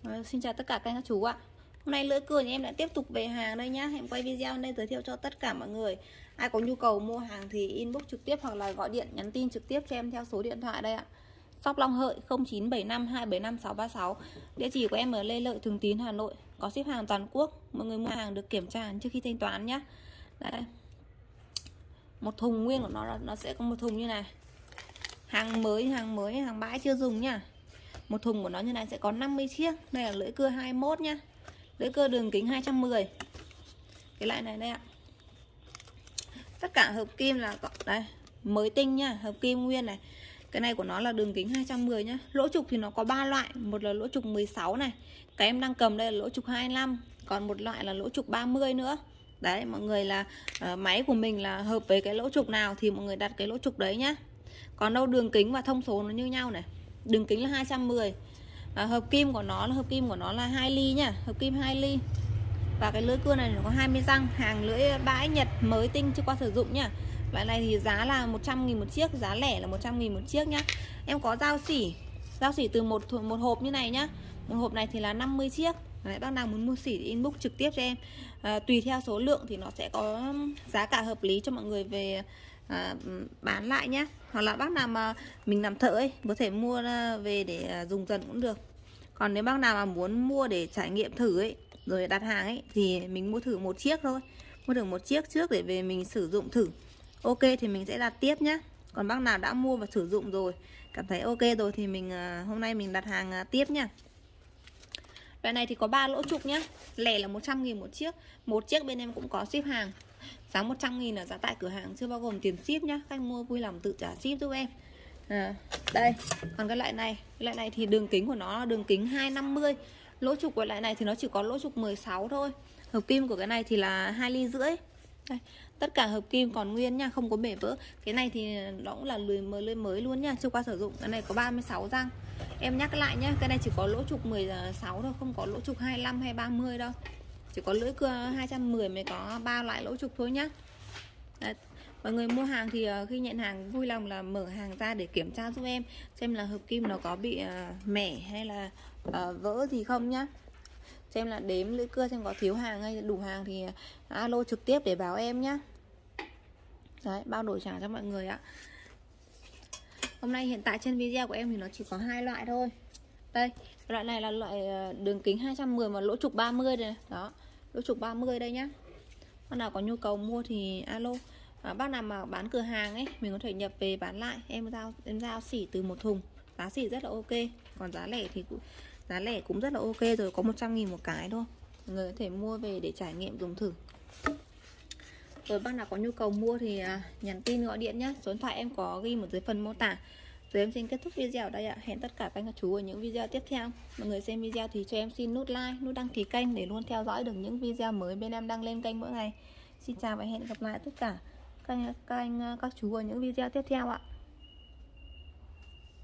Xin chào tất cả các anh các chú ạ. Hôm nay lưỡi cưa nhà em lại tiếp tục về hàng đây nhá. Em quay video đây giới thiệu cho tất cả mọi người. Ai có nhu cầu mua hàng thì inbox trực tiếp hoặc là gọi điện nhắn tin trực tiếp cho em theo số điện thoại đây ạ. Shop Long Hợi 0975 275 636. Địa chỉ của em ở Lê Lợi, Thường Tín, Hà Nội. Có ship hàng toàn quốc. Mọi người mua hàng được kiểm tra trước khi thanh toán nhá. Đây. Một thùng nguyên của nó sẽ có một thùng như này. Hàng mới, hàng bãi chưa dùng nhá. Một thùng của nó như này sẽ có 50 chiếc. Đây là lưỡi cưa 21 nhá. Lưỡi cưa đường kính 210. Cái loại này đây ạ. Tất cả hợp kim là đây, mới tinh nhá, hợp kim nguyên này. Cái này của nó là đường kính 210 nhá. Lỗ trục thì nó có 3 loại, một là lỗ trục 16 này. Cái em đang cầm đây là lỗ trục 25, còn một loại là lỗ trục 30 nữa. Đấy, mọi người là máy của mình là hợp với cái lỗ trục nào thì mọi người đặt cái lỗ trục đấy nhá. Còn đâu đường kính và thông số nó như nhau này. Đường kính là 210. Hợp kim của nó là 2 ly nhá, hợp kim 2 ly. Và cái lưỡi cưa này nó có 20 răng, hàng lưỡi bãi Nhật mới tinh chưa qua sử dụng nhá. Loại này thì giá là 100.000 một chiếc, giá lẻ là 100.000 một chiếc nhá. Em có dao xỉ từ một hộp như này nhá. Một hộp này thì là 50 chiếc. Đấy, bác nào muốn mua xỉ thì inbox trực tiếp cho em. Tùy theo số lượng thì nó sẽ có giá cả hợp lý cho mọi người về bán lại nhá. Hoặc là bác nào mà mình làm thợ ấy có thể mua về để dùng dần cũng được. Còn nếu bác nào mà muốn mua để trải nghiệm thử ấy rồi đặt hàng ấy thì mình mua thử một chiếc thôi, mua thử một chiếc trước để về mình sử dụng thử. Ok thì mình sẽ đặt tiếp nhá. Còn bác nào đã mua và sử dụng rồi cảm thấy ok rồi thì mình hôm nay mình đặt hàng tiếp nhá. Loại này thì có 3 lỗ trục nhá. Lẻ là 100.000 một chiếc. Một chiếc bên em cũng có ship hàng. Giá 100.000 là giá tại cửa hàng chưa bao gồm tiền ship nhá. Khách mua vui lòng tự trả ship giúp em. Đây, còn cái loại này thì đường kính của nó là đường kính 250. Lỗ trục của loại này thì nó chỉ có lỗ trục 16 thôi. Hợp kim của cái này thì là 2,5 ly. Đây, tất cả hợp kim còn nguyên nha, không có bể vỡ. Cái này thì nó cũng là lưỡi mới luôn nha, chưa qua sử dụng. Cái này có 36 răng. Em nhắc lại nhá, cái này chỉ có lỗ trục 16 thôi, không có lỗ trục 25 hay 30 đâu. Chỉ có lưỡi cưa 210 mới có 3 loại lỗ trục thôi nhá. Đấy. Mọi người mua hàng thì khi nhận hàng vui lòng là mở hàng ra để kiểm tra giúp em xem là hợp kim nó có bị mẻ hay là vỡ gì không nhá. Xem là đếm lưỡi cưa xem có thiếu hàng hay đủ hàng thì alo trực tiếp để báo em nhá. Đấy, bao đổi trả cho mọi người ạ. Hôm nay hiện tại trên video của em thì nó chỉ có 2 loại thôi. Đây, loại này là loại đường kính 210 mà lỗ trục 30 này. Đó, lỗ trục 30 đây nhá. Bác nào có nhu cầu mua thì alo. Bác nào mà bán cửa hàng ấy mình có thể nhập về bán lại. Em giao xỉ từ một thùng. Giá xỉ rất là ok. Còn giá lẻ cũng rất là ok rồi, có 100.000 một cái thôi. Mọi người có thể mua về để trải nghiệm dùng thử. Rồi bác nào có nhu cầu mua thì nhắn tin gọi điện nhé. Số điện thoại em có ghi ở dưới phần mô tả. Rồi em xin kết thúc video ở đây ạ. Hẹn tất cả các anh các chú ở những video tiếp theo. Mọi người xem video thì cho em xin nút like, nút đăng ký kênh để luôn theo dõi được những video mới bên em đăng lên kênh mỗi ngày. Xin chào và hẹn gặp lại tất cả các anh các chú ở những video tiếp theo ạ.